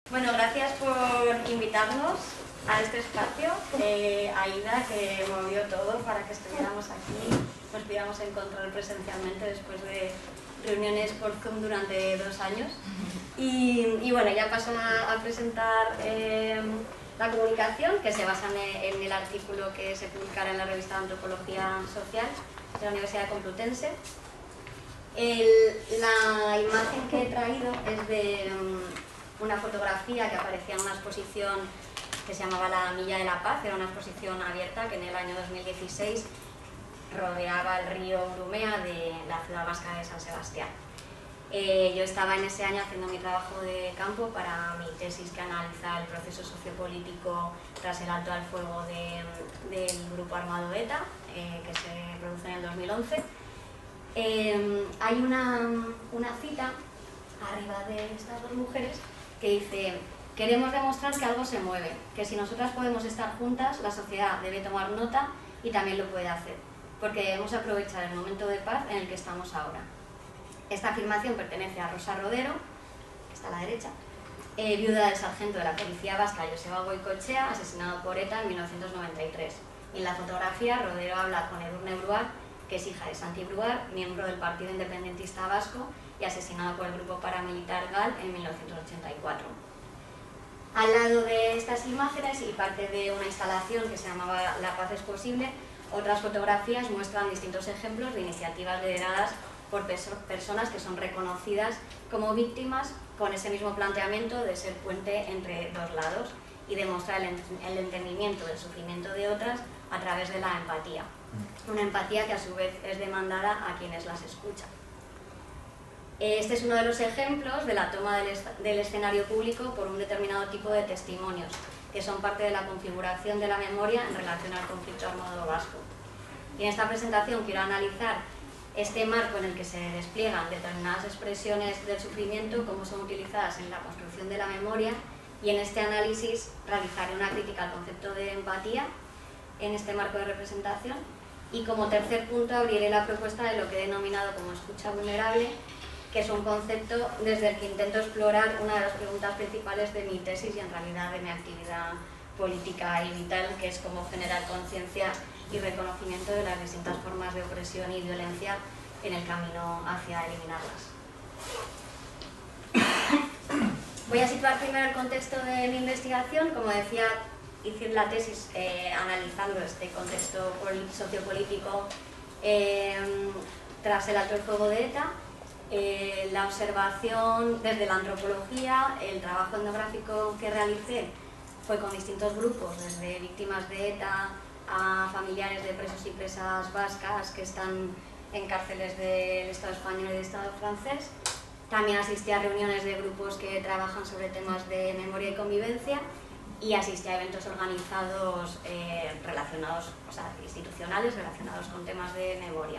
Bueno, gracias por invitarnos a este espacio. Aida, que movió todo para que estuviéramos aquí, nos pudiéramos encontrar presencialmente después de reuniones por Zoom durante 2 años. Y bueno, ya paso a presentar la comunicación, que se basa en el artículo que se publicará en la revista de Antropología Social de la Universidad Complutense. La imagen que he traído es de una fotografía que aparecía en una exposición que se llamaba La Milla de la Paz. Era una exposición abierta que en el año 2016 rodeaba el río Urumea de la ciudad vasca de San Sebastián. Yo estaba en ese año haciendo mi trabajo de campo para mi tesis, que analiza el proceso sociopolítico tras el alto al fuego del grupo armado ETA, que se produce en el 2011. Hay una cita arriba de estas 2 mujeres que dice: queremos demostrar que algo se mueve, que si nosotras podemos estar juntas, la sociedad debe tomar nota y también lo puede hacer, porque debemos aprovechar el momento de paz en el que estamos ahora. Esta afirmación pertenece a Rosa Rodero, que está a la derecha, viuda del sargento de la Policía Vasca Joseba Goikoetxea, asesinado por ETA en 1993. Y en la fotografía, Rodero habla con Edurne Bruar, que es hija de Santi Bruar, miembro del Partido Independentista Vasco y asesinado por el grupo paramilitar GAL en 1984. Al lado de estas imágenes, y parte de una instalación que se llamaba La Paz es Posible, otras fotografías muestran distintos ejemplos de iniciativas lideradas por personas que son reconocidas como víctimas, con ese mismo planteamiento de ser puente entre 2 lados y demostrar el entendimiento del sufrimiento de otras a través de la empatía. Una empatía que a su vez es demandada a quienes las escuchan. Este es uno de los ejemplos de la toma del escenario público por un determinado tipo de testimonios, que son parte de la configuración de la memoria en relación al conflicto armado vasco. Y en esta presentación quiero analizar este marco en el que se despliegan determinadas expresiones del sufrimiento, cómo son utilizadas en la construcción de la memoria, y en este análisis realizaré una crítica al concepto de empatía en este marco de representación. Y como tercer punto abriré la propuesta de lo que he denominado como escucha vulnerable, que es un concepto desde el que intento explorar una de las preguntas principales de mi tesis y en realidad de mi actividad política y vital, que es cómo generar conciencia y reconocimiento de las distintas formas de opresión y violencia en el camino hacia eliminarlas. Voy a situar primero el contexto de mi investigación. Como decía, hice la tesis analizando este contexto sociopolítico tras el alto el fuego de ETA. La observación desde la antropología, el trabajo etnográfico que realicé fue con distintos grupos, desde víctimas de ETA a familiares de presos y presas vascas que están en cárceles del Estado español y del Estado francés. También asistí a reuniones de grupos que trabajan sobre temas de memoria y convivencia, y asistí a eventos organizados relacionados, institucionales relacionados con temas de memoria.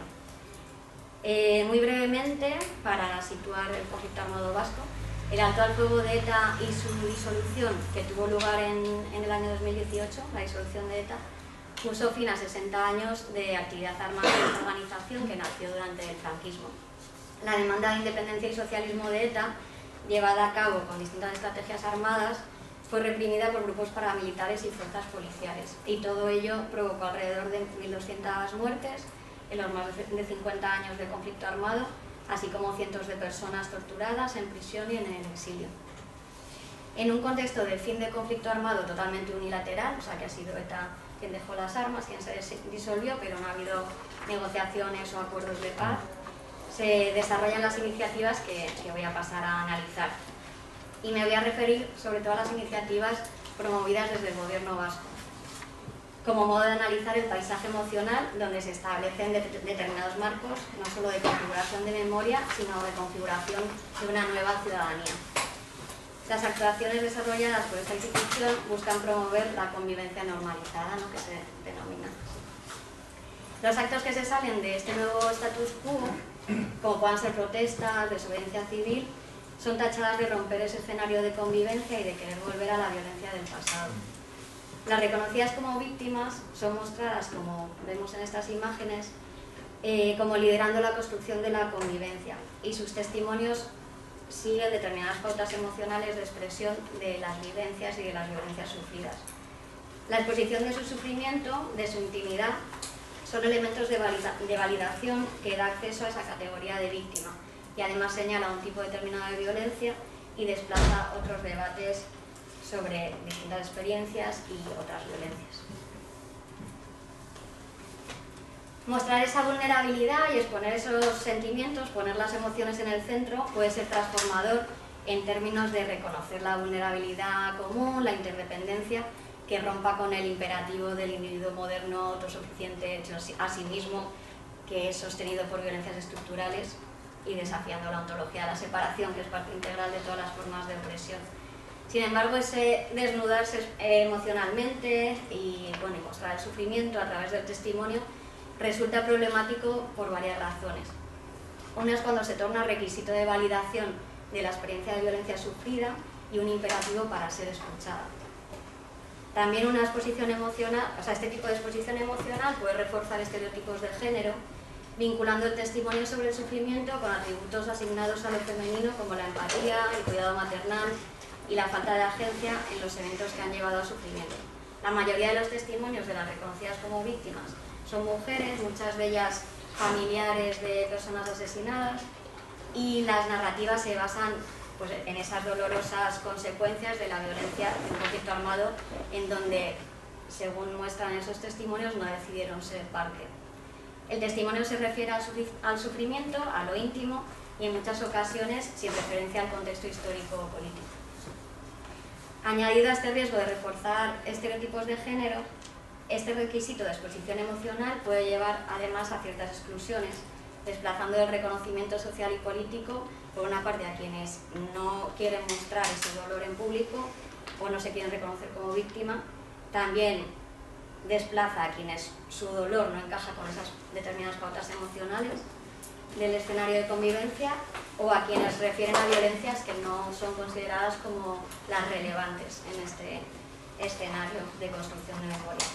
Muy brevemente, para situar el conflicto armado vasco, el alto al fuego de ETA y su disolución, que tuvo lugar en el año 2018, la disolución de ETA, puso fin a 60 años de actividad armada de esta organización que nació durante el franquismo. La demanda de independencia y socialismo de ETA, llevada a cabo con distintas estrategias armadas, fue reprimida por grupos paramilitares y fuerzas policiales, y todo ello provocó alrededor de 1.200 muertes en los más de 50 años de conflicto armado, así como cientos de personas torturadas en prisión y en el exilio. En un contexto de fin de conflicto armado totalmente unilateral, o sea que ha sido ETA quien dejó las armas, quien se disolvió, pero no ha habido negociaciones o acuerdos de paz, se desarrollan las iniciativas que voy a pasar a analizar. Y me voy a referir sobre todo a las iniciativas promovidas desde el gobierno vasco, como modo de analizar el paisaje emocional donde se establecen determinados marcos, no solo de configuración de memoria, sino de configuración de una nueva ciudadanía. Las actuaciones desarrolladas por esta institución buscan promover la convivencia normalizada, ¿no?, que se denomina. Los actos que se salen de este nuevo status quo, como puedan ser protestas, desobediencia civil, son tachadas de romper ese escenario de convivencia y de querer volver a la violencia del pasado. Las reconocidas como víctimas son mostradas, como vemos en estas imágenes, como liderando la construcción de la convivencia, y sus testimonios siguen determinadas pautas emocionales de expresión de las vivencias y de las violencias sufridas. La exposición de su sufrimiento, de su intimidad, son elementos de validación que da acceso a esa categoría de víctima y además señala un tipo determinado de violencia y desplaza otros debates sobre distintas experiencias y otras violencias. Mostrar esa vulnerabilidad y exponer esos sentimientos, poner las emociones en el centro, puede ser transformador en términos de reconocer la vulnerabilidad común, la interdependencia, que rompa con el imperativo del individuo moderno autosuficiente hecho a sí mismo, que es sostenido por violencias estructurales y desafiando la ontología de la separación, que es parte integral de todas las formas de opresión. Sin embargo, ese desnudarse emocionalmente y mostrar el sufrimiento a través del testimonio resulta problemático por varias razones. Una es cuando se torna requisito de validación de la experiencia de violencia sufrida y un imperativo para ser escuchada. También una exposición emocional, este tipo de exposición emocional puede reforzar estereotipos de género, vinculando el testimonio sobre el sufrimiento con atributos asignados a lo femenino como la empatía, el cuidado maternal y la falta de agencia en los eventos que han llevado al sufrimiento. La mayoría de los testimonios de las reconocidas como víctimas son mujeres, muchas de ellas familiares de personas asesinadas, y las narrativas se basan en esas dolorosas consecuencias de la violencia de un conflicto armado en donde, según muestran esos testimonios, no decidieron ser parte. El testimonio se refiere al sufrimiento, a lo íntimo y en muchas ocasiones sin referencia al contexto histórico o político. Añadido a este riesgo de reforzar estereotipos de género, este requisito de exposición emocional puede llevar además a ciertas exclusiones, desplazando el reconocimiento social y político por una parte a quienes no quieren mostrar ese dolor en público o no se quieren reconocer como víctima. También desplaza a quienes su dolor no encaja con esas determinadas pautas emocionales del escenario de convivencia, o a quienes refieren a violencias que no son consideradas como las relevantes en este escenario de construcción de memoria.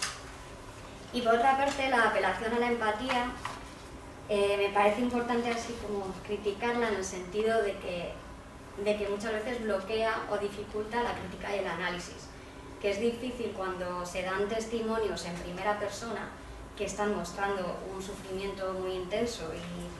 Y por otra parte, la apelación a la empatía me parece importante así como criticarla en el sentido de que muchas veces bloquea o dificulta la crítica y el análisis, que es difícil cuando se dan testimonios en primera persona que están mostrando un sufrimiento muy intenso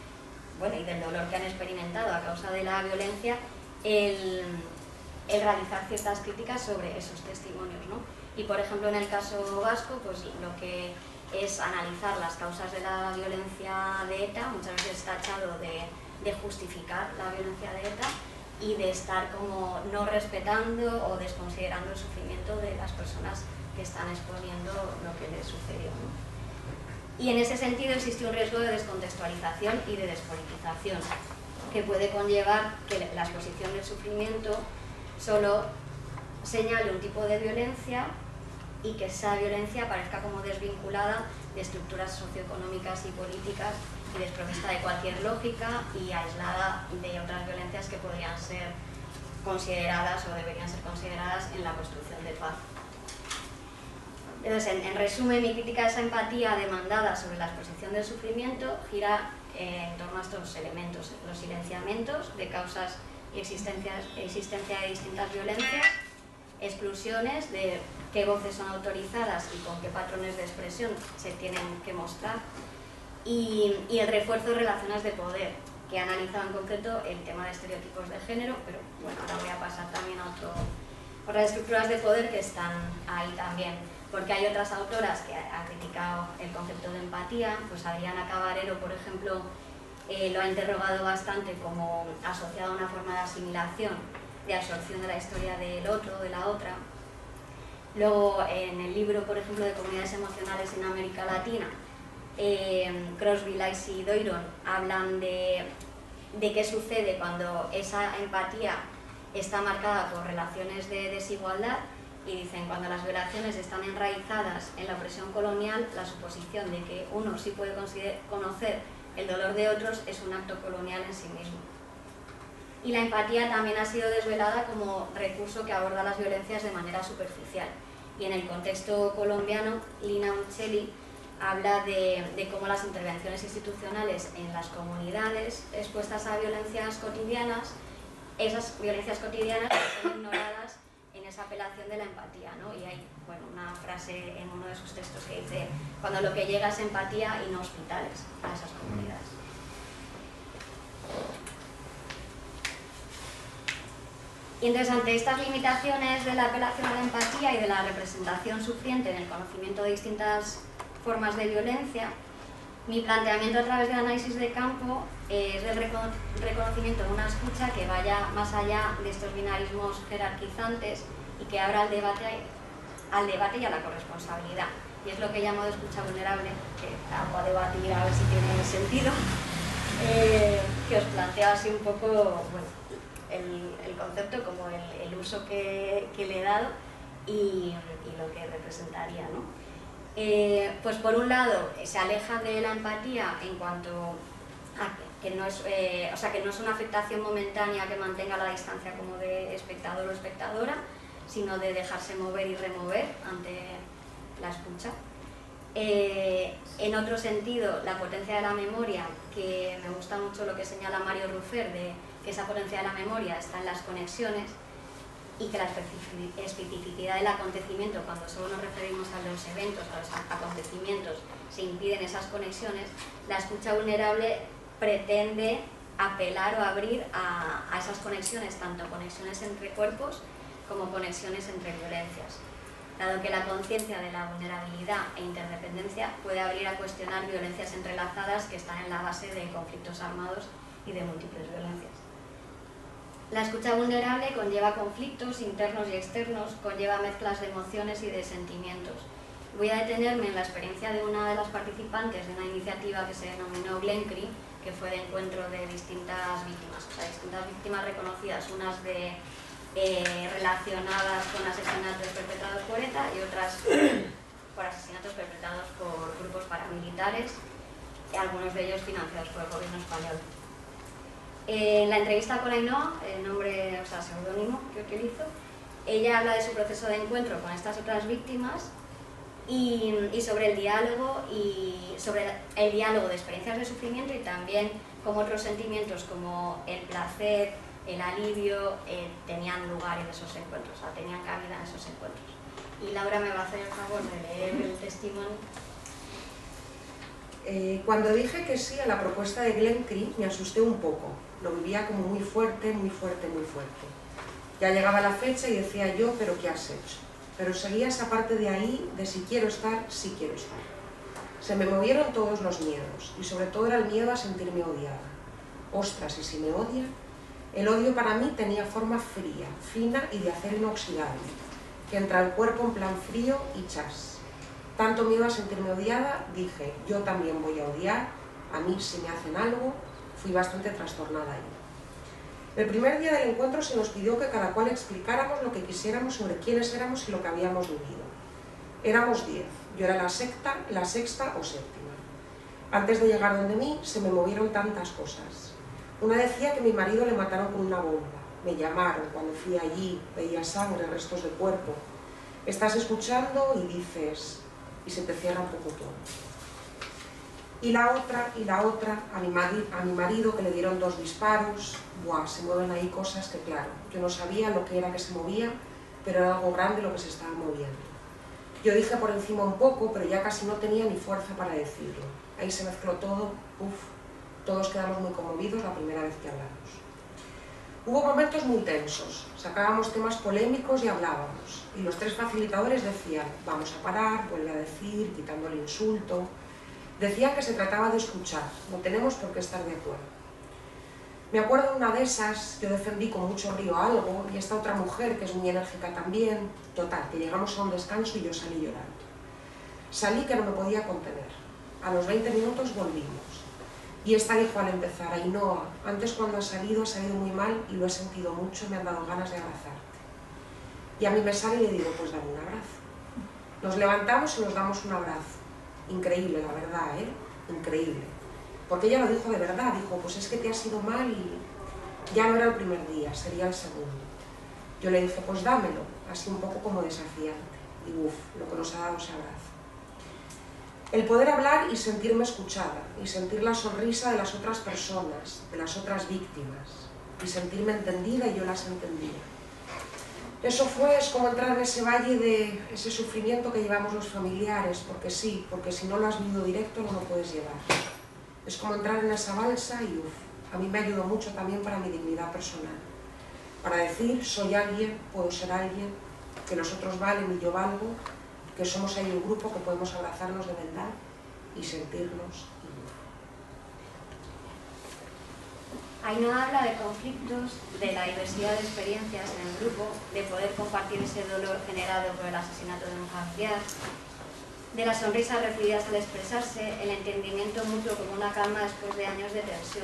y del dolor que han experimentado a causa de la violencia, el realizar ciertas críticas sobre esos testimonios, ¿no? Y por ejemplo en el caso vasco, pues lo que es analizar las causas de la violencia de ETA, muchas veces tachado de justificar la violencia de ETA y de estar como no respetando o desconsiderando el sufrimiento de las personas que están exponiendo lo que les sucedió, ¿no? Y en ese sentido existe un riesgo de descontextualización y de despolitización, que puede conllevar que la exposición del sufrimiento solo señale un tipo de violencia y que esa violencia parezca como desvinculada de estructuras socioeconómicas y políticas y desprovista de cualquier lógica y aislada de otras violencias que podrían ser consideradas o deberían ser consideradas en la construcción de paz. Entonces, en resumen, mi crítica a esa empatía demandada sobre la exposición del sufrimiento gira en torno a estos elementos: los silenciamientos de causas y existencia de distintas violencias, exclusiones de qué voces son autorizadas y con qué patrones de expresión se tienen que mostrar, y el refuerzo de relaciones de poder, que ha analizado en concreto el tema de estereotipos de género, pero bueno, ahora voy a pasar también a otras estructuras de poder que están ahí también, porque hay otras autoras que han criticado el concepto de empatía. Pues Adriana Cabarero, por ejemplo, lo ha interrogado bastante como asociado a una forma de asimilación, de absorción de la historia del otro, de la otra. Luego, en el libro, por ejemplo, de Comunidades Emocionales en América Latina, Crosby, Lacey y Doiron hablan de qué sucede cuando esa empatía está marcada por relaciones de desigualdad, y dicen: cuando las violaciones están enraizadas en la opresión colonial, la suposición de que uno sí puede conocer el dolor de otros es un acto colonial en sí mismo. Y la empatía también ha sido desvelada como recurso que aborda las violencias de manera superficial. Y en el contexto colombiano, Lina Uccelli habla de cómo las intervenciones institucionales en las comunidades expuestas a violencias cotidianas esas violencias cotidianas son ignoradas en esa apelación de la empatía, ¿no? Y hay, bueno, una frase en uno de sus textos que dice: cuando lo que llega es empatía y no hospitales a esas comunidades. Y entonces, ante estas limitaciones de la apelación a la empatía y de la representación sufriente en el conocimiento de distintas formas de violencia, mi planteamiento a través del análisis de campo es el reconocimiento de una escucha que vaya más allá de estos binarismos jerarquizantes y que abra al debate y a la corresponsabilidad. Y es lo que llamo de escucha vulnerable, que hago a debatir a ver si tiene sentido, que os planteo así un poco, bueno, el concepto, como el uso que le he dado y lo que representaría, ¿no? Pues por un lado se aleja de la empatía en cuanto a que no es, que no es una afectación momentánea que mantenga la distancia como de espectador o espectadora, sino de dejarse mover y remover ante la escucha. En otro sentido, la potencia de la memoria, que me gusta mucho lo que señala Mario Ruffer, de que esa potencia de la memoria está en las conexiones y que la especificidad del acontecimiento, cuando solo nos referimos a los eventos, a los acontecimientos, se impiden esas conexiones. La escucha vulnerable pretende apelar o abrir a esas conexiones, tanto conexiones entre cuerpos como conexiones entre violencias, dado que la conciencia de la vulnerabilidad e interdependencia puede abrir a cuestionar violencias entrelazadas que están en la base de conflictos armados y de múltiples violencias. La escucha vulnerable conlleva conflictos internos y externos, conlleva mezclas de emociones y de sentimientos. Voy a detenerme en la experiencia de una de las participantes de una iniciativa que se denominó Glencree, que fue de encuentro de distintas víctimas, o sea, distintas víctimas reconocidas, unas relacionadas con asesinatos perpetrados por ETA y otras por asesinatos perpetrados por grupos paramilitares, algunos de ellos financiados por el gobierno español. En la entrevista con Ainhoa, el nombre, o sea, seudónimo que utilizo, ella habla de su proceso de encuentro con estas otras víctimas y sobre el diálogo de experiencias de sufrimiento y también como otros sentimientos como el placer, el alivio, tenían lugar en esos encuentros, o sea, tenían cabida en esos encuentros. Y Laura me va a hacer el favor de leer el testimonio. Cuando dije que sí a la propuesta de Glencree me asusté un poco, lo vivía como muy fuerte, muy fuerte, muy fuerte. Ya llegaba la fecha y decía yo, ¿pero qué has hecho? Pero seguía esa parte de ahí, de si quiero estar, sí quiero estar. Se me movieron todos los miedos, y sobre todo era el miedo a sentirme odiada. Ostras, ¿y si me odia? El odio para mí tenía forma fría, fina y de acero inoxidable, que entra al cuerpo en plan frío y chas. Tanto miedo a sentirme odiada, dije, yo también voy a odiar, a mí si me hacen algo, fui bastante trastornada ahí. El primer día del encuentro se nos pidió que cada cual explicáramos lo que quisiéramos sobre quiénes éramos y lo que habíamos vivido. Éramos 10, yo era la sexta o séptima. Antes de llegar donde mí, se me movieron tantas cosas. Una decía que a mi marido le mataron con una bomba, me llamaron, cuando fui allí, veía sangre, restos de cuerpo. Estás escuchando y dices, y se te cierra un poco todo. Y la otra, a mi marido que le dieron 2 disparos, buah, se mueven ahí cosas que claro, yo no sabía lo que era que se movía, pero era algo grande lo que se estaba moviendo. Yo dije por encima un poco, pero ya casi no tenía ni fuerza para decirlo. Ahí se mezcló todo, todos quedamos muy conmovidos la primera vez que hablamos. Hubo momentos muy tensos, sacábamos temas polémicos y hablábamos, y los 3 facilitadores decían, vamos a parar, vuelve a decir, quitando el insulto. Decían que se trataba de escuchar, no tenemos por qué estar de acuerdo. Me acuerdo de una de esas, yo defendí con mucho brío algo, y esta otra mujer, que es muy enérgica también, total, que llegamos a un descanso y yo salí llorando. Salí que no me podía contener. A los 20 minutos volvimos. Y esta dijo al empezar, Ainhoa, antes cuando ha salido muy mal y lo he sentido mucho, me han dado ganas de abrazarte. Y a mí me sale y le digo, pues dame un abrazo. Nos levantamos y nos damos un abrazo. Increíble, la verdad, increíble. Porque ella lo dijo de verdad, dijo, pues es que te has ido mal y ya no era el primer día, sería el segundo. Yo le dije, pues dámelo, así un poco como desafiante. Y lo que nos ha dado ese abrazo. El poder hablar y sentirme escuchada, y sentir la sonrisa de las otras personas, de las otras víctimas. y sentirme entendida y yo las entendía. Eso es como entrar en ese valle de ese sufrimiento que llevamos los familiares, porque sí, porque si no lo has vivido directo no lo puedes llevar. Es como entrar en esa balsa y a mí me ayudó mucho también para mi dignidad personal. Para decir, soy alguien, puedo ser alguien, que los otros valen y yo valgo, que somos ahí un grupo que podemos abrazarnos de verdad y sentirnos. Ainhoa habla de conflictos, de la diversidad de experiencias en el grupo, de poder compartir ese dolor generado por el asesinato de un familiar, de las sonrisas recibidas al expresarse, el entendimiento mutuo como una calma después de años de tensión.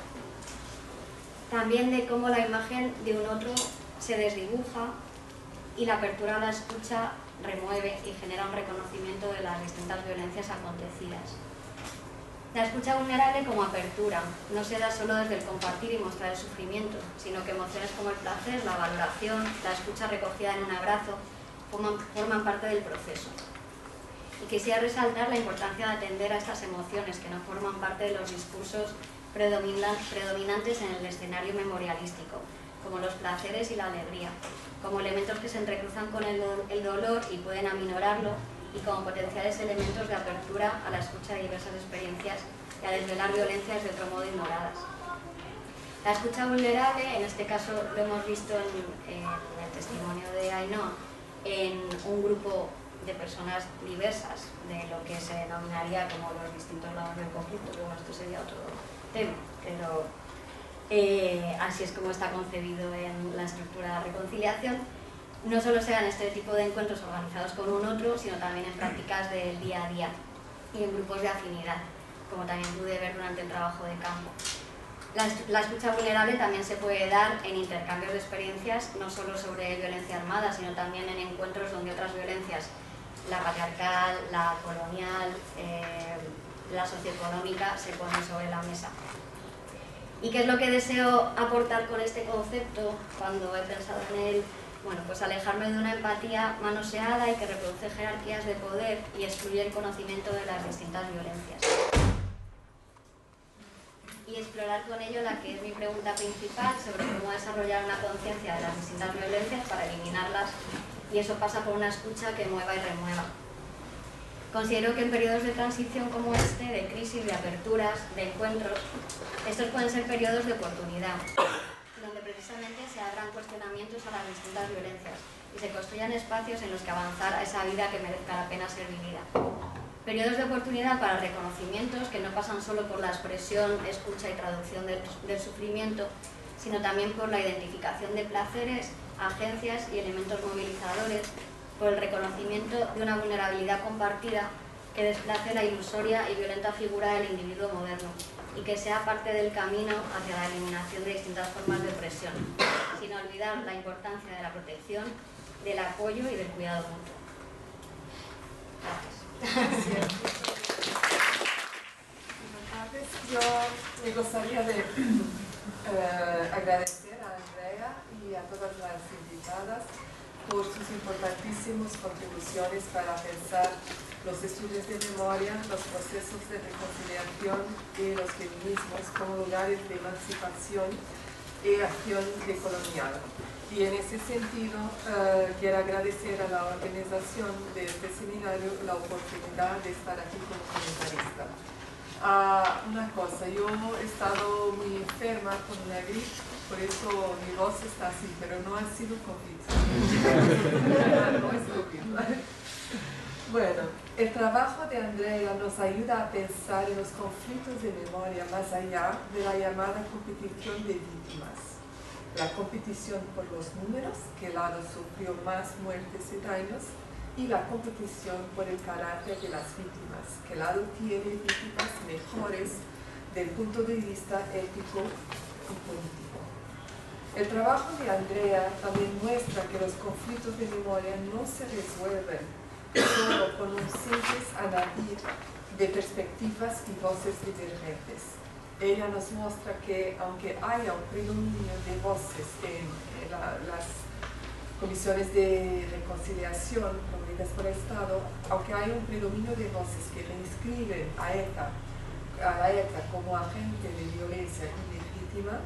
También de cómo la imagen de un otro se desdibuja y la apertura a la escucha remueve y genera un reconocimiento de las distintas violencias acontecidas. La escucha vulnerable como apertura no se da solo desde el compartir y mostrar el sufrimiento, sino que emociones como el placer, la valoración, la escucha recogida en un abrazo forman parte del proceso. Y quisiera resaltar la importancia de atender a estas emociones que no forman parte de los discursos predominantes en el escenario memorialístico, como los placeres y la alegría, como elementos que se entrecruzan con el dolor y pueden aminorarlo, y como potenciales elementos de apertura a la escucha de diversas experiencias y a desvelar violencias de otro modo ignoradas. La escucha vulnerable, en este caso lo hemos visto en el testimonio de Ainhoa, en un grupo de personas diversas, de lo que se denominaría como los distintos lados del conflicto, que bueno, esto sería otro tema, pero así es como está concebido en la estructura de reconciliación. No solo se dan este tipo de encuentros organizados con un otro, sino también en prácticas del día a día y en grupos de afinidad, como también pude ver durante el trabajo de campo. La escucha vulnerable también se puede dar en intercambios de experiencias, no solo sobre violencia armada, sino también en encuentros donde otras violencias, la patriarcal, la colonial, la socioeconómica, se ponen sobre la mesa. ¿Y qué es lo que deseo aportar con este concepto cuando he pensado en él? Bueno, pues alejarme de una empatía manoseada y que reproduce jerarquías de poder y excluye el conocimiento de las distintas violencias. Y explorar con ello la que es mi pregunta principal sobre cómo desarrollar una conciencia de las distintas violencias para eliminarlas, y eso pasa por una escucha que mueva y remueva. Considero que en periodos de transición como este, de crisis, de aperturas, de encuentros, estos pueden ser periodos de oportunidad, donde precisamente se abran cuestionamientos a las distintas violencias y se construyan espacios en los que avanzar a esa vida que merezca la pena ser vivida. Periodos de oportunidad para reconocimientos que no pasan solo por la expresión, escucha y traducción del sufrimiento, sino también por la identificación de placeres, agencias y elementos movilizadores, por el reconocimiento de una vulnerabilidad compartida que desplace la ilusoria y violenta figura del individuo moderno, y que sea parte del camino hacia la eliminación de distintas formas de opresión, sin olvidar la importancia de la protección, del apoyo y del cuidado mutuo. Gracias. Buenas tardes. Yo me gustaría de agradecer a Andrea y a todas las invitadas por sus importantísimas contribuciones para pensar los estudios de memoria, los procesos de reconciliación y los feminismos como lugares de emancipación y acción decolonial. Y en ese sentido, quiero agradecer a la organización de este seminario la oportunidad de estar aquí como comentarista. Una cosa, yo he estado muy enferma con una gripe, por eso mi voz está así, pero no ha sido COVID. No es COVID. Bueno, el trabajo de Andrea nos ayuda a pensar en los conflictos de memoria más allá de la llamada competición de víctimas. La competición por los números, que lado sufrió más muertes y daños, y la competición por el carácter de las víctimas, que lado tiene víctimas mejores del punto de vista ético y político. El trabajo de Andrea también muestra que los conflictos de memoria no se resuelven solo con un simple análisis de perspectivas y voces divergentes. Ella nos muestra que aunque haya un predominio de voces en las comisiones de reconciliación promovidas por el Estado, aunque haya un predominio de voces que reinscriben a la ETA como agente de violencia ilegítima,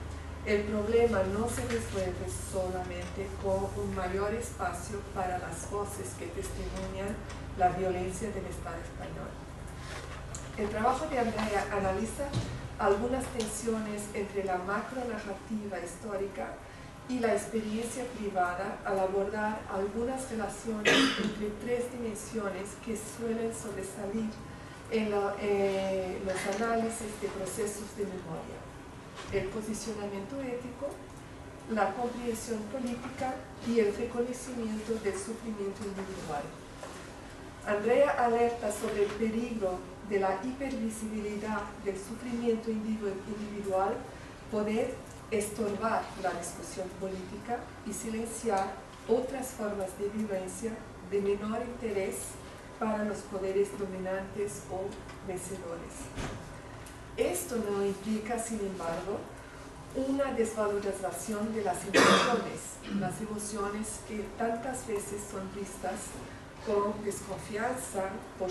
El problema no se resuelve solamente con un mayor espacio para las voces que testimonian la violencia del Estado español. El trabajo de Andrea analiza algunas tensiones entre la macronarrativa histórica y la experiencia privada al abordar algunas relaciones entre tres dimensiones que suelen sobresalir en los análisis de procesos de memoria: el posicionamiento ético, la comprensión política y el reconocimiento del sufrimiento individual. Andrea alerta sobre el peligro de la hipervisibilidad del sufrimiento individual, poder estorbar la discusión política y silenciar otras formas de violencia de menor interés para los poderes dominantes o vencedores. Esto no implica, sin embargo, una desvalorización de las emociones que tantas veces son vistas con desconfianza por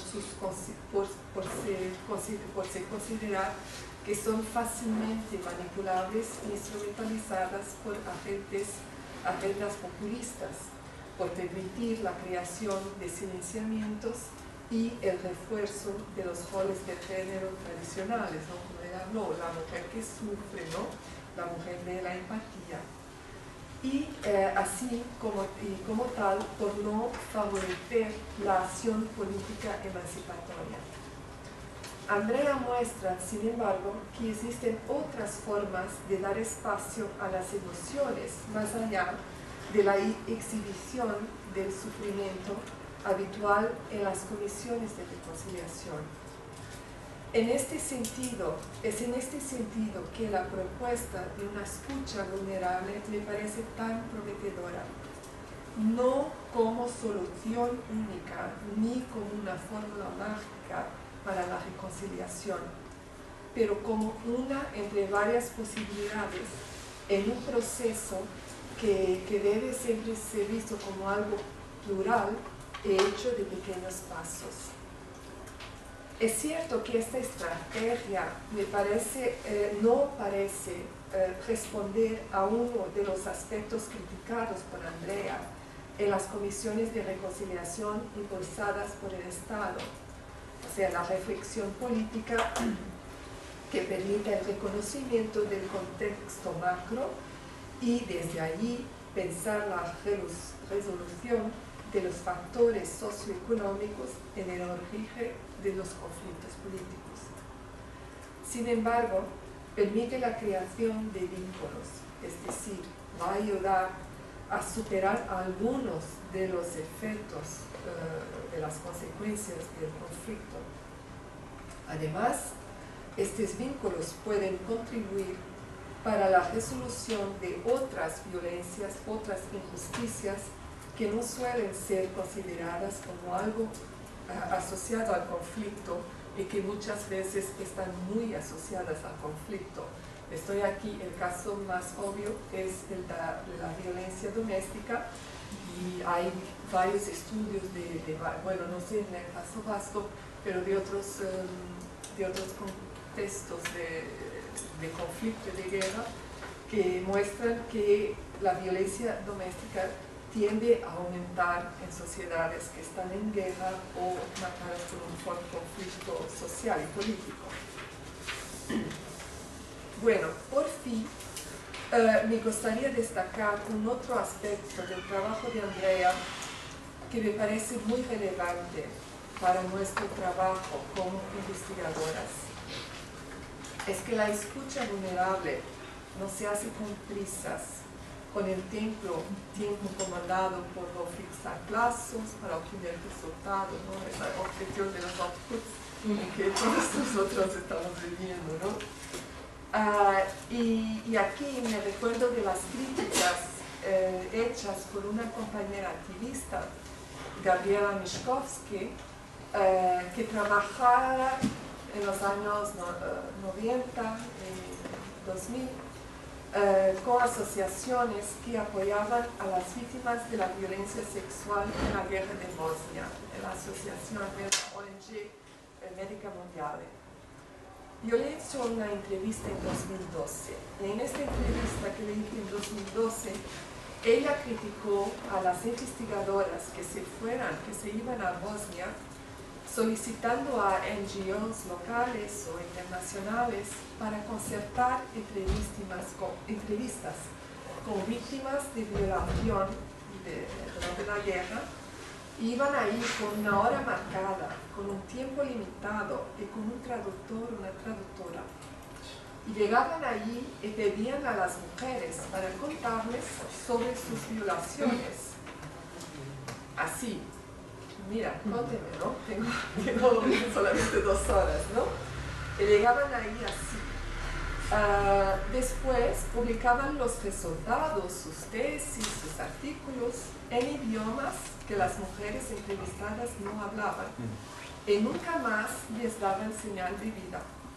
considerar que son fácilmente manipulables e instrumentalizadas por agendas populistas, por permitir la creación de silenciamientos y el refuerzo de los roles de género tradicionales, ¿no? Como él habló, la mujer que sufre, ¿no? La mujer de la empatía. Y así como tal, por no favorecer la acción política emancipatoria. Andrea muestra, sin embargo, que existen otras formas de dar espacio a las emociones, más allá de la exhibición del sufrimiento habitual en las comisiones de reconciliación. Es en este sentido que la propuesta de una escucha vulnerable me parece tan prometedora, no como solución única ni como una fórmula mágica para la reconciliación, pero como una entre varias posibilidades en un proceso que debe siempre ser visto como algo plural e hecho de pequeños pasos. Es cierto que esta estrategia no parece responder a uno de los aspectos criticados por Andrea en las comisiones de reconciliación impulsadas por el Estado, o sea, la reflexión política que permita el reconocimiento del contexto macro y desde allí pensar la resolución de los factores socioeconómicos en el origen de los conflictos políticos. Sin embargo, permite la creación de vínculos, es decir, va a ayudar a superar algunos de los efectos de las consecuencias del conflicto. Además, estos vínculos pueden contribuir para la resolución de otras violencias, otras injusticias que no suelen ser consideradas como algo asociado al conflicto y que muchas veces están muy asociadas al conflicto. Estoy aquí, el caso más obvio es el de la violencia doméstica, y hay varios estudios bueno, no sé en el caso vasco, pero de otros contextos de conflicto y de guerra, que muestran que la violencia doméstica tiende a aumentar en sociedades que están en guerra o marcadas por un fuerte conflicto social y político. Bueno, por fin, me gustaría destacar un otro aspecto del trabajo de Andrea que me parece muy relevante para nuestro trabajo como investigadoras. Es que la escucha vulnerable no se hace con prisas, con el tiempo comandado por no fixar plazos para obtener resultados, ¿no? Esa objeción de los outputs que todos nosotros estamos viviendo, ¿no? Y aquí me recuerdo de las críticas hechas por una compañera activista, Gabriela Miszkowski, que trabajaba en los años 90 y 2000 con asociaciones que apoyaban a las víctimas de la violencia sexual en la guerra de Bosnia, en la asociación de la ONG Médica Mundial. yo le he hecho una entrevista en 2012. En esta entrevista que le hice en 2012, ella criticó a las investigadoras que se iban a Bosnia, solicitando a NGOs locales o internacionales para concertar entrevistas con víctimas de violación durante la guerra. Iban a ir con una hora marcada, con un tiempo limitado y con un traductor o una traductora. Y llegaban allí y pedían a las mujeres para contarles sobre sus violaciones. Así, mira, cuénteme, ¿no? Tengo solamente 2 horas, ¿no? Y llegaban ahí así. Después publicaban los resultados, sus tesis, sus artículos en idiomas que las mujeres entrevistadas no hablaban y nunca más les daban señal de vida.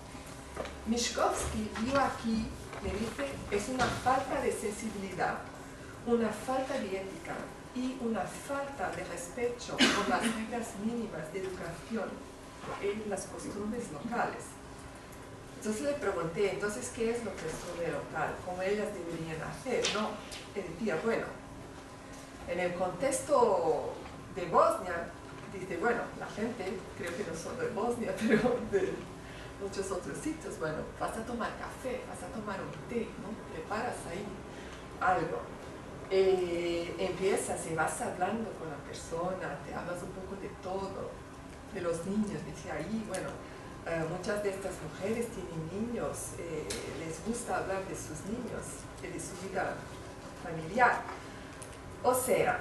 Mishkovsky vio aquí, me dice, es una falta de sensibilidad, una falta de ética y una falta de respeto por las reglas mínimas de educación en las costumbres locales. Entonces le pregunté, entonces, ¿qué es lo que es costumbre local? ¿Cómo ellas deberían hacer? No, y decía, bueno, en el contexto de Bosnia, dice, bueno, la gente, creo que no solo de Bosnia, pero de muchos otros sitios, bueno, vas a tomar café, vas a tomar un té, ¿no? Preparas ahí algo. Empiezas y vas hablando con la persona, te hablas un poco de todo, de los niños, dice ahí, bueno, muchas de estas mujeres tienen niños, les gusta hablar de sus niños y de su vida familiar. O sea,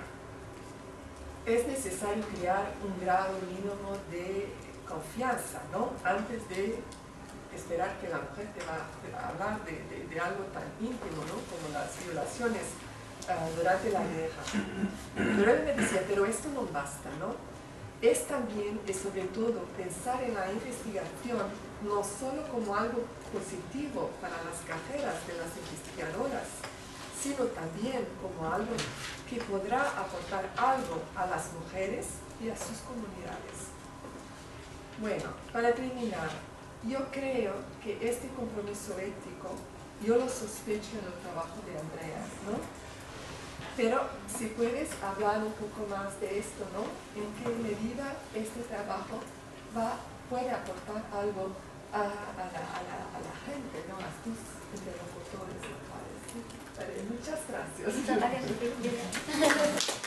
es necesario crear un grado mínimo de confianza, ¿no? Antes de esperar que la mujer te va a hablar de algo tan íntimo, ¿no? Como las violaciones durante la guerra. Pero él me decía, pero esto no basta, ¿no? Es también y sobre todo pensar en la investigación no solo como algo positivo para las carreras de las investigadoras, sino también como algo que podrá aportar algo a las mujeres y a sus comunidades. Bueno, para terminar, yo creo que este compromiso ético, yo lo sospecho en el trabajo de Andrea, ¿no? Pero si puedes hablar un poco más de esto, ¿no? ¿En qué medida este trabajo puede aportar algo a la gente, ¿no? A tus interlocutores locales? ¿Sí? Vale, muchas gracias. Muchas gracias.